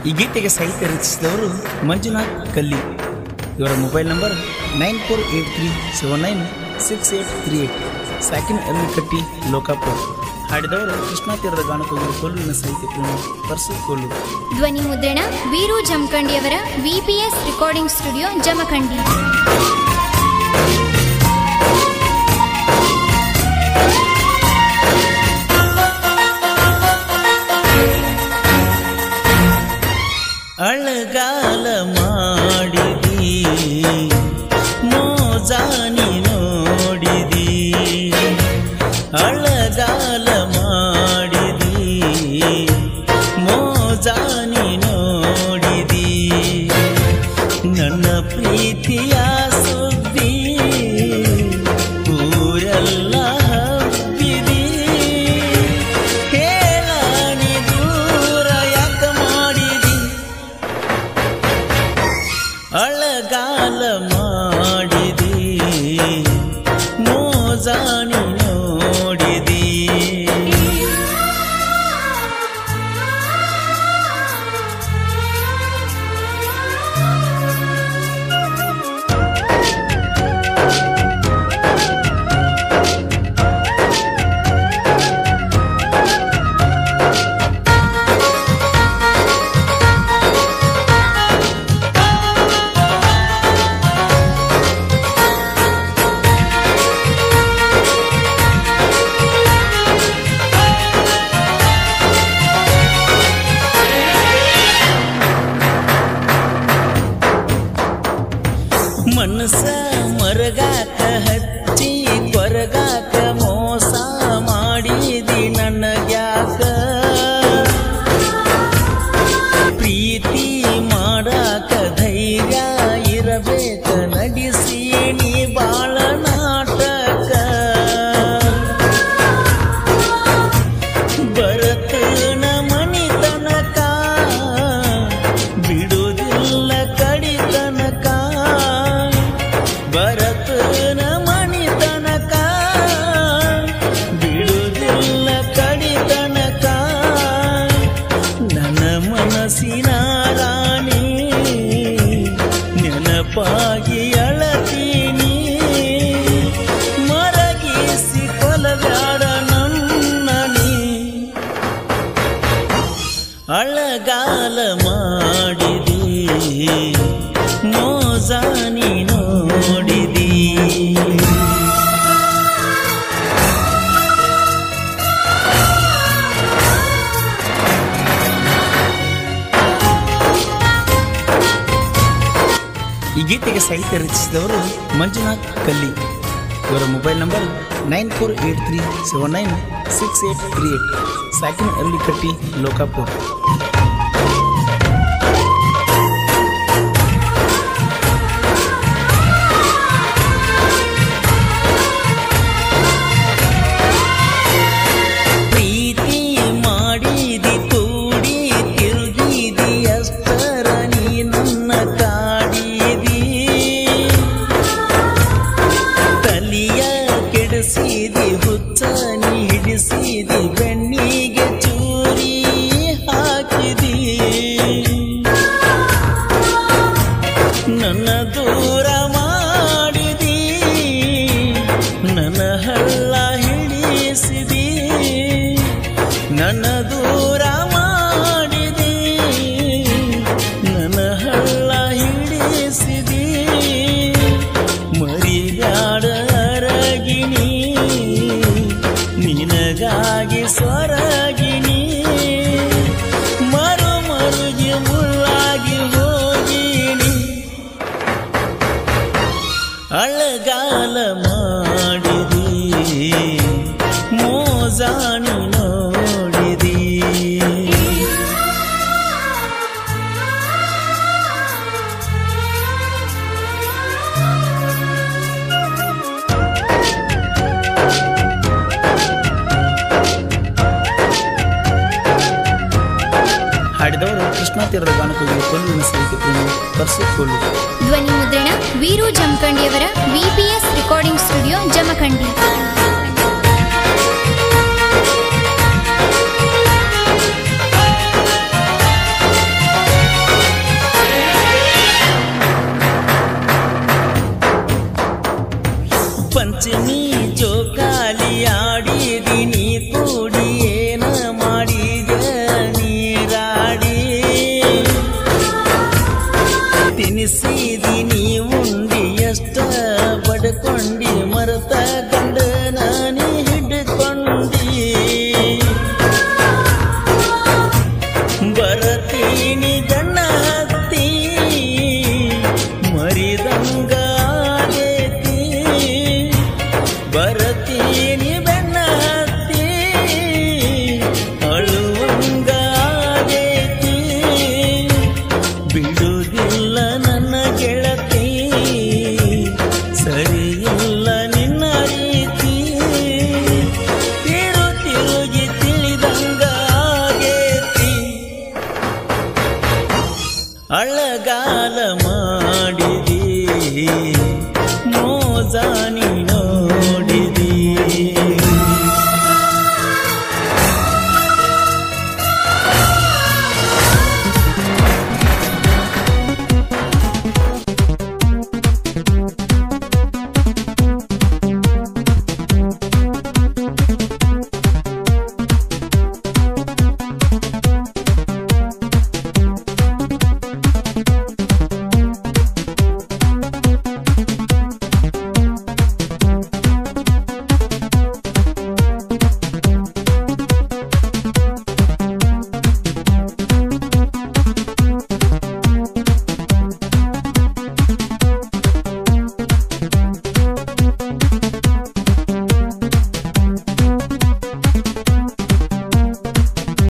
ಈ ಗೀತೆಗೆ ಸಾಹಿತ್ಯ ರಚಿಸಿದವರು ಮಂಜುನಾಥ್ ಕಲ್ಲಿ. ಇವರ ಮೊಬೈಲ್ ನಂಬರ್ 9483796838, ಸಾಕಿನ ಅಲ್ಲಿಕಟ್ಟಿ, ಲೋಕಾಪುರ. ಹಾಡಿದವರು ಕೃಷ್ಣಾ ತೀರದ ಗಾನಕೋಗಿರು ಕೊಲ್ಲುವಿನ ಸಾಹಿತ್ಯ ಪ್ರೇಮ ಪರ್ಸು ಕೊಲ್ಲು. ಧ್ವನಿ ಮುದ್ರಣ ವೀರು ಜಮಖಂಡಿಯವರ VPS ರೆಕಾರ್ಡಿಂಗ್ ಸ್ಟುಡಿಯೋ, ಜಮಖಂಡಿ. ಅಳಗಾಲ ಮಾಡಿದಿ ಮೋಜಾನಿ ನೋಡಿದಿ, ಅಳಗಾಲ ಮಾಡಿದಿ ಮೋಜಾನಿ ನೋಡಿದಿ, ನನ್ನ ಪ್ರೀತಿಯ ಸುದ್ದಿ ಊರೆಲ್ಲ ಹಬ್ಬಿದಿ, ಹೇಳಾನಿ ದೂರ ಯಾಕ ಮಾಡಿದಿ, ಅಳಗಾಲ ಮಾಡಿದಿ ಮೋಜಾನಿ ನೋಡಿದಿ. ಮನಸ ಮರಗಾಕ ಹಚ್ಚಿ ಕೊರಗಾಕ ಮೋಸ ಮಾಡಿದಿ ನನಗ್ಯಾಕ, ಪ್ರೀತಿ ಮಾಡಾಕ ಧೈರ್ಯ ಇರಬೇಕ ನಡೆಸಿ ನೀ ಬಾಳ ನಾಟಕ, ಬರತನ ಮನಿ ತನಕ ಬಿಡುವುದಿಲ್ಲ ಕಡಿತನಕ, ಬರತನ ಮನಿ ತನಕ ಬಿಡುವುದಿಲ್ಲ ಕಡಿತನಕ, ನನ್ನ ಮನಸ್ಸಿನ ರಾಣಿ ನೆನಪಾಗಿ ಅಳತೀನಿ, ಮರಗಿಸಿ ಕೊಲಬ್ಯಾಡ ನನ್ನ ನೀ, ಅಳಗಾಲ ಮಾಡಿದಿ ಮೋಜಾನಿ ನೋಡಿದಿ. ಈ ಗೀತೆಗೆ ಸಾಹಿತ್ಯ ರಚಿಸಿದವರು ಮಂಜುನಾಥ್ ಕಲ್ಲಿ. ಇವರ ಮೊಬೈಲ್ ನಂಬರ್ 9483796838, ಸಾಕಿನ ಅಲ್ಲಿಕಟ್ಟಿ, ಲೋಕಾಪುರ. ಪ್ರೀತಿ ಮಾಡಿದಿ ಕೂಡಿ ತಿರುಗಿದಿ ಅಷ್ಟರ ನೀ ನನ್ನ ಕಾಡಿದಿ, ತಲಿಯ ಕೆಡಿಸಿದಿ ಹುಚ್ಚ ನೀ ಹಿಡಿಸಿದಿ, ಬೆಣ್ಣಿಗೆ ಚೂರಿ ಹಾಕಿದಿ, ನನ್ನ ದೂರ ಮಾಡಿದಿ, ನನ್ನ ಹಳ್ಳ ಹಿಡಿಸಿದಿ, ನನ್ನ ದೂರ ಮಾಡಿದಿ, ನನ್ನ ಹಳ್ಳ ಹಿಡಿಸಿದಿ, ಮರಿಬ್ಯಾಡ ಅರಗಿಣಿ ನಿನಗಾಗಿ ಸ್ವರಗಿಣಿ, ಮರು ಮರುಗಿ ಮುಳ್ಳಾಗಿ ಹೋಗಿನಿ, ಅಳಗಾಲ ಮಾಡಿದಿ ಮೋಜಾನಿ ನೋಡಿದಿ. ಹಾಡಿದವರು ಕೃಷ್ಣಾ ತೀರದ ಗಾನಕೋಗಿರು ಕೊಲ್ಲುವಿನ ಸಾಹಿತ್ಯ ಪ್ರೇಮ ಪರ್ಸು ಕೊಲ್ಲು. ಧ್ವನಿ ಮುದ್ರಣ ವೀರು ಜಮಖಂಡಿಯವರ VPS recording studio, Jamkhandi. Panchami ಜೋಕಾಲಿ ಆಡಿದಿನಿ ಕೂಡಿ ಏನ ಮಾಡಿದ ನೀರಾಡಿ ತಿನಿಸಿದಿನಿ ಉಂಡಿ ಎಷ್ಟ ಬಡ್ಕೊಂಡಿ ಮರತ ಗಂಡನ ನೀ ಹಿಡ್ಕೊಂಡಿ ಬರತೀನಿ ಗಣ್ಣ ಹತ್ತಿ ಮರಿದಂಗಾಗೇತಿ ಬರತೀನಿ ಬೆನ್ನ ಹತ್ತಿ ಅಳುವಂಗಾಗೇತಿ ಬಿಡುವುದಿಲ್ಲ ನನ್ನ ಗೆಳತಿ ಸರಿಯಿಲ್ಲ ನಿನ್ನ ರೀತಿ ತಿರುಗಿ ತಿಳಿದಂಗಾಗೇತಿ ಅಳಗಾಲ ಮಾಡಿದಿ ಮೋಜಾನಿ